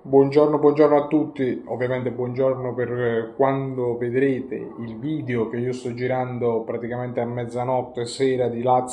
Buongiorno, buongiorno a tutti, ovviamente buongiorno per quando vedrete il video che io sto girando praticamente a mezzanotte sera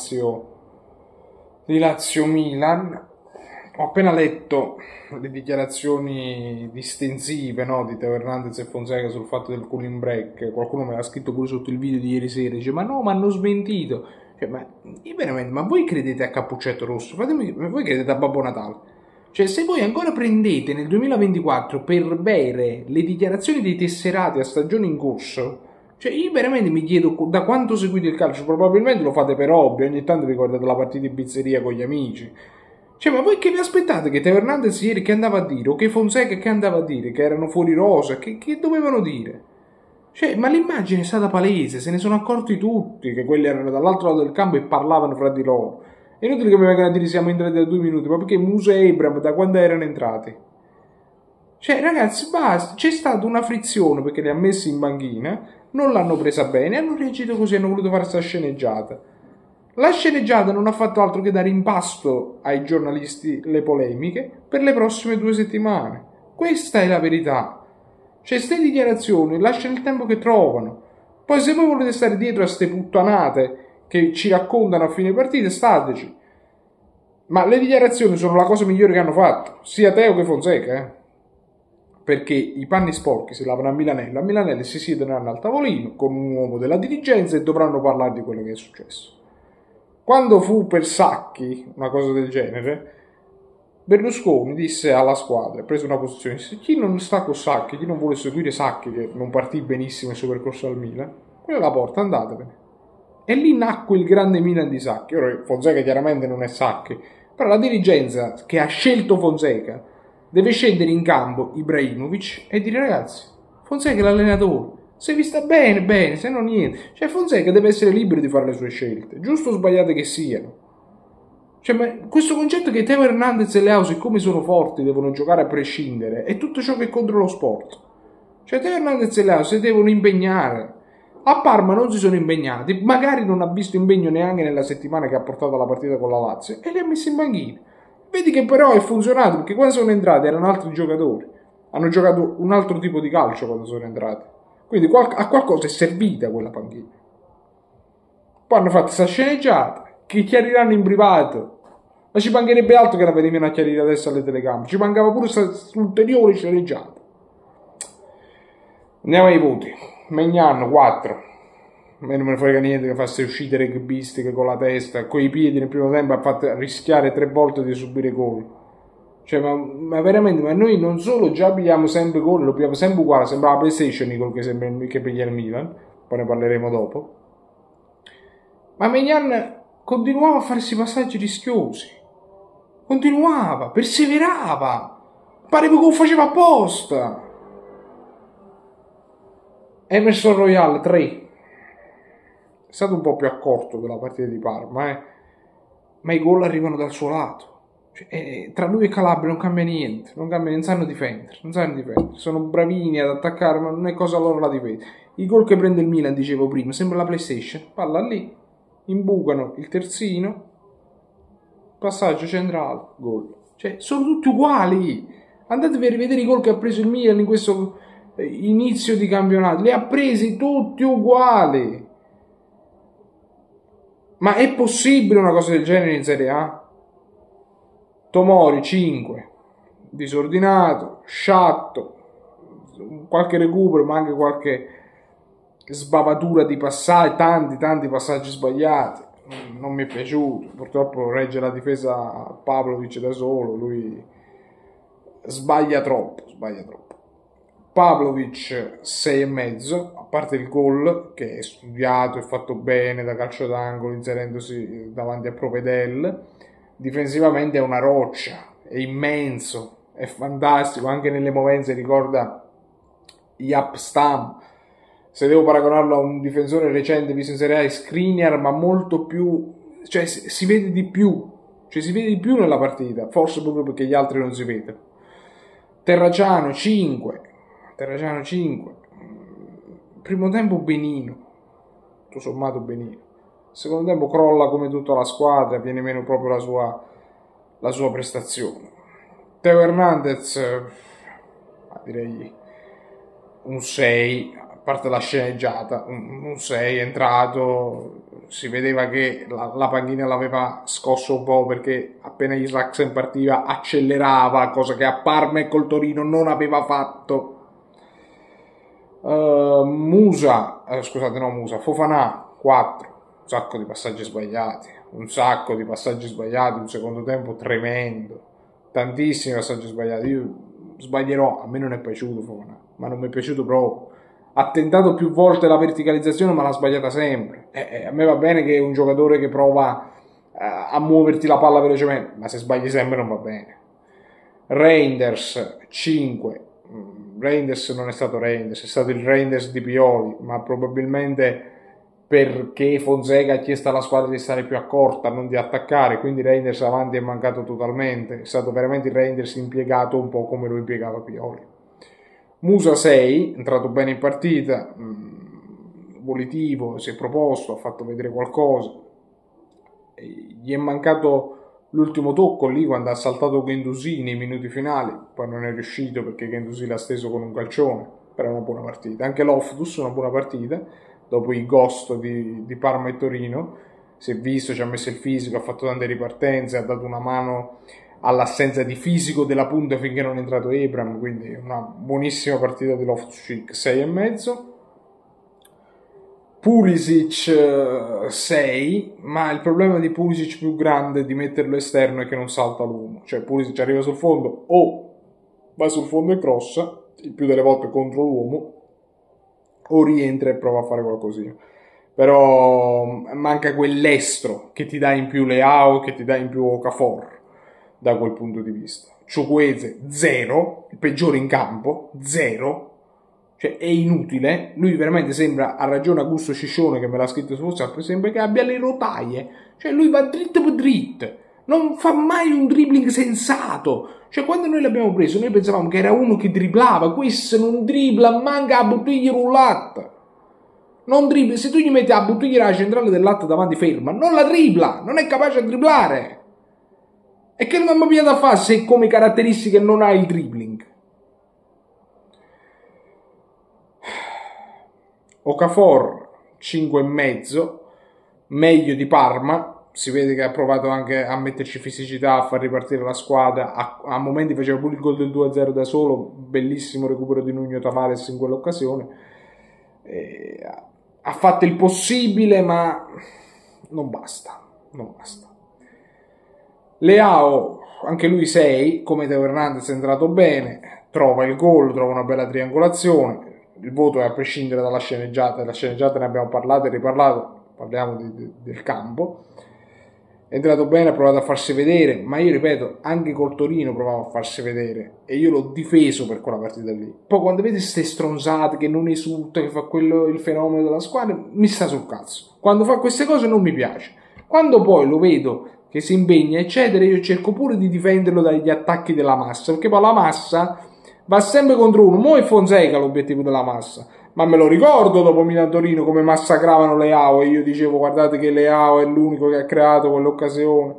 di Lazio Milan. Ho appena letto le dichiarazioni distensive, no, di Teo Hernandez e Fonseca sul fatto del cooling break. Qualcuno me l'ha scritto pure sotto il video di ieri sera, dice ma no, ma hanno smentito. Cioè, ma io veramente, ma voi credete a Cappuccetto Rosso? Fatemi, ma voi credete a Babbo Natale? Cioè, se voi ancora prendete nel 2024 per bere le dichiarazioni dei tesserati a stagione in corso, cioè io veramente mi chiedo da quanto seguite il calcio, probabilmente lo fate per hobby, ogni tanto vi guardate la partita in pizzeria con gli amici. Cioè, ma voi che vi aspettate che Teo Hernandez ieri che andava a dire, o che Fonseca che andava a dire, che erano fuori rosa, che dovevano dire? Cioè, ma l'immagine è stata palese, se ne sono accorti tutti che quelli erano dall'altro lato del campo e parlavano fra di loro. È inutile che mi vengano a dire siamo entrati da 2 minuti, ma perché Musa e Abram da quando erano entrati? Cioè, ragazzi, basta, c'è stata una frizione perché li ha messi in banchina, non l'hanno presa bene, hanno reagito così, hanno voluto fare questa sceneggiata. La sceneggiata non ha fatto altro che dare in pasto ai giornalisti le polemiche per le prossime 2 settimane. Questa è la verità. Cioè, queste dichiarazioni lasciano il tempo che trovano. Poi se voi volete stare dietro a ste puttanate che ci raccontano a fine partita, stateci. Ma le dichiarazioni sono la cosa migliore che hanno fatto, sia Teo che Fonseca, perché i panni sporchi si lavano a Milanello si siedono al tavolino con un uomo della dirigenza e dovranno parlare di quello che è successo. Quando fu per Sacchi, una cosa del genere, Berlusconi disse alla squadra, prese una posizione, disse chi non sta con Sacchi, chi non vuole seguire Sacchi, che non partì benissimo il suo percorso al Milan, quella è la porta, andatevene. E lì nacque il grande Milan di Sacchi. Ora Fonseca chiaramente non è Sacchi, però la dirigenza che ha scelto Fonseca deve scendere in campo Ibrahimovic e dire ragazzi, Fonseca è l'allenatore, se vi sta bene, bene, se no niente. Cioè Fonseca deve essere libero di fare le sue scelte, giusto o sbagliate che siano. Cioè, ma questo concetto che Teo Hernandez e Leao, siccome sono forti, devono giocare a prescindere, è tutto ciò che è contro lo sport. Cioè, Teo Hernandez e Leao si devono impegnare. A Parma non si sono impegnati, magari non ha visto impegno neanche nella settimana che ha portato la partita con la Lazio e li ha messi in panchina. Vedi che però è funzionato perché quando sono entrati erano altri giocatori, hanno giocato un altro tipo di calcio quando sono entrati. Quindi a qualcosa è servita quella panchina. Poi hanno fatto questa sceneggiata che chiariranno in privato. Ma ci mancherebbe altro che la venivano a chiarire adesso alle telecamere. Ci mancava pure questa ulteriore sceneggiata. Andiamo ai voti. Megnan 4. A me non me ne frega niente che fasse uscite rugbyistiche con la testa, con i piedi nel primo tempo ha fatto rischiare 3 volte di subire gol. Cioè, ma veramente, ma noi non solo già pigliamo sempre gol, lo pigliamo sempre uguale, sembra la PlayStation i gol che piglia il Milan, poi ne parleremo dopo. Ma Megnan continuava a farsi passaggi rischiosi. Continuava, perseverava. Pareva che lo faceva apposta. Emerson Royal 3. È stato un po' più accorto della partita di Parma, ma i gol arrivano dal suo lato. Cioè, tra lui e Calabria non cambia niente, non sanno difendere, sono bravini ad attaccare, ma non è cosa loro la difesa. I gol che prende il Milan, dicevo prima, sembra la PlayStation, palla lì, imbucano il terzino, passaggio centrale, gol. Cioè, sono tutti uguali. Andatevi a rivedere i gol che ha preso il Milan in questo inizio di campionato, li ha presi tutti uguali. Ma è possibile una cosa del genere in Serie A? Tomori 5, disordinato, sciatto, qualche recupero ma anche qualche sbavatura di passaggi, tanti passaggi sbagliati. Non mi è piaciuto, purtroppo regge la difesa Pavlovic da solo, lui sbaglia troppo. Pavlovic 6,5, a parte il gol che è studiato e fatto bene da calcio d'angolo inserendosi davanti a Provedel. Difensivamente è una roccia, è immenso, è fantastico, anche nelle movenze ricorda Jaap Stam. Se devo paragonarlo a un difensore recente visto in Serie A è Skriniar, ma molto più, cioè si vede di più, cioè si vede di più nella partita, forse proprio perché gli altri non si vedono. Terracciano 5, primo tempo benino, tutto sommato benino. Secondo tempo crolla come tutta la squadra, viene meno proprio la sua prestazione. Teo Hernandez direi un 6, a parte la sceneggiata, un 6 è entrato, si vedeva che la panchina l'aveva scosso un po' perché appena Isaksen partiva accelerava, cosa che a Parma e col Torino non aveva fatto. Fofana 4, un sacco di passaggi sbagliati, un secondo tempo tremendo, tantissimi passaggi sbagliati. Io sbaglierò, a me non è piaciuto Fofana, ma non mi è piaciuto proprio. Ha tentato più volte la verticalizzazione ma l'ha sbagliata sempre. A me va bene che è un giocatore che prova a muoverti la palla velocemente, ma se sbagli sempre non va bene. Reinders 5. Reinders non è stato Reinders, è stato il Reinders di Pioli, ma probabilmente perché Fonseca ha chiesto alla squadra di stare più accorta, non di attaccare, quindi Reinders avanti è mancato totalmente, è stato veramente il Reinders impiegato un po' come lo impiegava Pioli. Musa 6, è entrato bene in partita, volitivo, si è proposto, ha fatto vedere qualcosa, gli è mancato l'ultimo tocco lì quando ha saltato Guendouzi nei minuti finali, poi non è riuscito perché Guendouzi l'ha steso con un calcione, però è una buona partita. Anche Loftus una buona partita, dopo i ghost di Parma e Torino, si è visto, ci ha messo il fisico, ha fatto tante ripartenze, ha dato una mano all'assenza di fisico della punta finché non è entrato Ebram, quindi una buonissima partita di Loftus-Cheek, 6,5. Pulisic 6, ma il problema di Pulisic più grande di metterlo esterno è che non salta l'uomo, cioè Pulisic arriva sul fondo o va sul fondo e crossa, il più delle volte contro l'uomo, o rientra e prova a fare qualcosina. Però manca quell'estro che ti dà in più Leao, che ti dà in più Okafor da quel punto di vista. Chukwueze 0, il peggiore in campo, 0. Cioè è inutile, lui veramente sembra, ha ragione Augusto Ciccione che me l'ha scritto su WhatsApp, sembra che abbia le rotaie, cioè lui va dritto per dritto, non fa mai un dribbling sensato, cioè quando noi l'abbiamo preso noi pensavamo che era uno che driblava, questo non dribbla, manca a bottiglia rullata, non dribbla, se tu gli metti a bottiglia la centrale del latte davanti ferma, non la dribbla, non è capace a dribblare, e che non mi viene da fare se come caratteristiche non ha il dribbling. Okafor 5,5, meglio di Parma, si vede che ha provato anche a metterci fisicità, a far ripartire la squadra, a momenti faceva pure il gol del 2-0 da solo, bellissimo recupero di Nuno Tavares in quell'occasione, ha fatto il possibile ma non basta. Leao, anche lui 6, come Teo Hernandez è entrato bene, trova il gol, trova una bella triangolazione. Il voto è a prescindere dalla sceneggiata, la sceneggiata ne abbiamo parlato e riparlato, parliamo del campo. È entrato bene, ha provato a farsi vedere, ma io ripeto, anche col Torino provava a farsi vedere e io l'ho difeso per quella partita lì. Poi quando vede queste stronzate che non esulta, che fa quello il fenomeno della squadra, mi sta sul cazzo. Quando fa queste cose non mi piace. Quando poi lo vedo che si impegna eccetera, io cerco pure di difenderlo dagli attacchi della massa, perché poi la massa va sempre contro uno. Mo' è Fonseca l'obiettivo della massa, ma me lo ricordo dopo Milan-Torino come massacravano Leao e io dicevo guardate che Leao è l'unico che ha creato quell'occasione.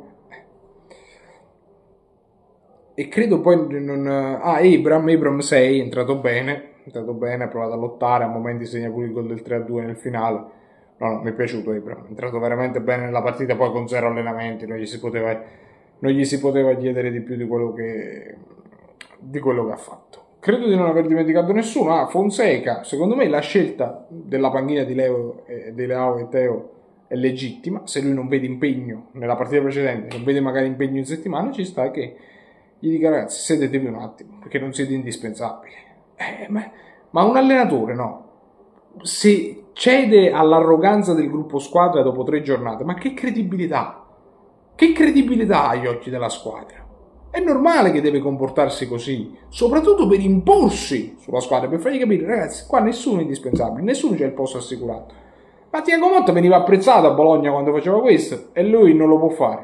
E credo poi Ebram 6 è entrato bene, ha provato a lottare, a momenti segna pure il gol del 3-2 nel finale. No, mi è piaciuto Ebram, è entrato veramente bene nella partita, poi con 0 allenamenti non gli si poteva chiedere di più di quello che ha fatto. Credo di non aver dimenticato nessuno. Fonseca, secondo me la scelta della panchina di Leao e Teo è legittima. Se lui non vede impegno nella partita precedente, non vede magari impegno in settimana, ci sta che gli dica ragazzi sedetevi un attimo perché non siete indispensabili. Ma un allenatore no, se cede all'arroganza del gruppo squadra dopo 3 giornate, ma che credibilità ha agli occhi della squadra? È normale che deve comportarsi così, soprattutto per imporsi sulla squadra, per fargli capire, ragazzi, qua nessuno è indispensabile, nessuno c'ha il posto assicurato. Ma Thiago Motta veniva apprezzato a Bologna quando faceva questo e lui non lo può fare.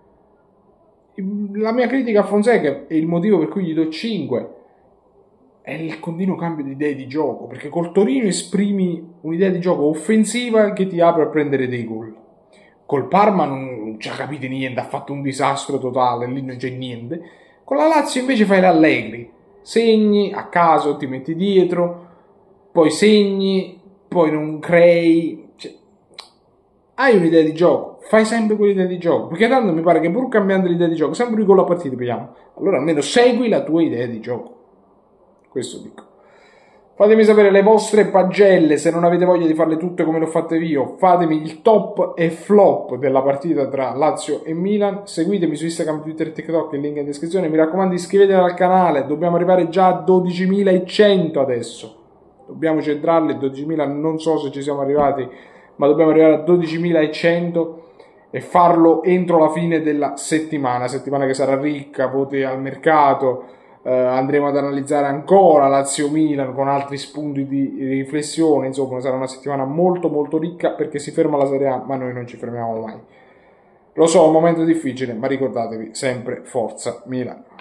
La mia critica a Fonseca e il motivo per cui gli do 5 è il continuo cambio di idee di gioco, perché col Torino esprimi un'idea di gioco offensiva che ti apre a prendere dei gol. Col Parma non ci ha capito niente, ha fatto un disastro totale, lì non c'è niente. Con la Lazio invece fai l'Allegri, segni a caso, ti metti dietro, poi segni, poi non crei, cioè, hai un'idea di gioco, fai sempre quell'idea di gioco, perché tanto mi pare che pur cambiando l'idea di gioco, sempre con la partita pigliamo, allora almeno segui la tua idea di gioco, questo dico. Fatemi sapere le vostre pagelle, se non avete voglia di farle tutte come l'ho fatte io, fatemi il top e flop della partita tra Lazio e Milan, seguitemi su Instagram, Twitter e TikTok, il link in descrizione, mi raccomando iscrivetevi al canale, dobbiamo arrivare già a 12.100 adesso, dobbiamo centrarle, 12.000 non so se ci siamo arrivati, ma dobbiamo arrivare a 12.100 e farlo entro la fine della settimana che sarà ricca, voti al mercato, andremo ad analizzare ancora Lazio-Milan con altri spunti di riflessione, insomma sarà una settimana molto molto ricca perché si ferma la Serie A, ma noi non ci fermiamo mai. Lo so, è un momento difficile, ma ricordatevi sempre forza Milan.